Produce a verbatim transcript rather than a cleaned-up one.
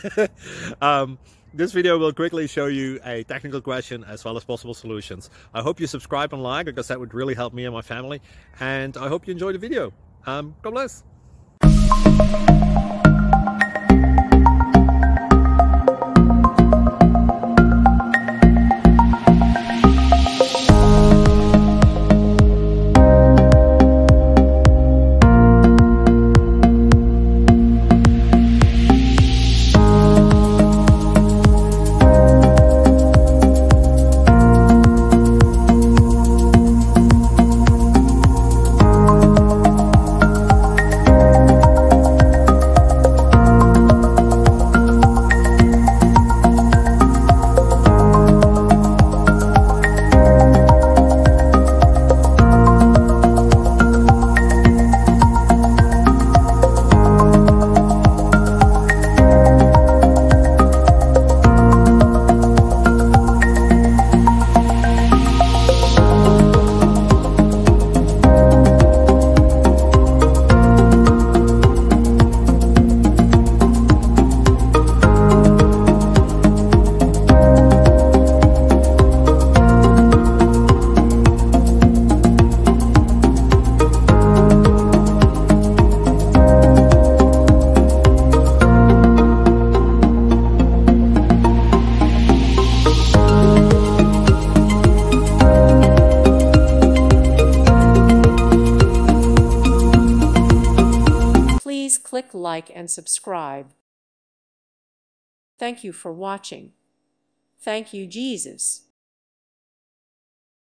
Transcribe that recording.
um, this video will quickly show you a technical question as well as possible solutions. I hope you subscribe and like, because that would really help me and my family. And I hope you enjoy the video. Um, God bless. Please click like and subscribe. Thank you for watching. Thank you, Jesus.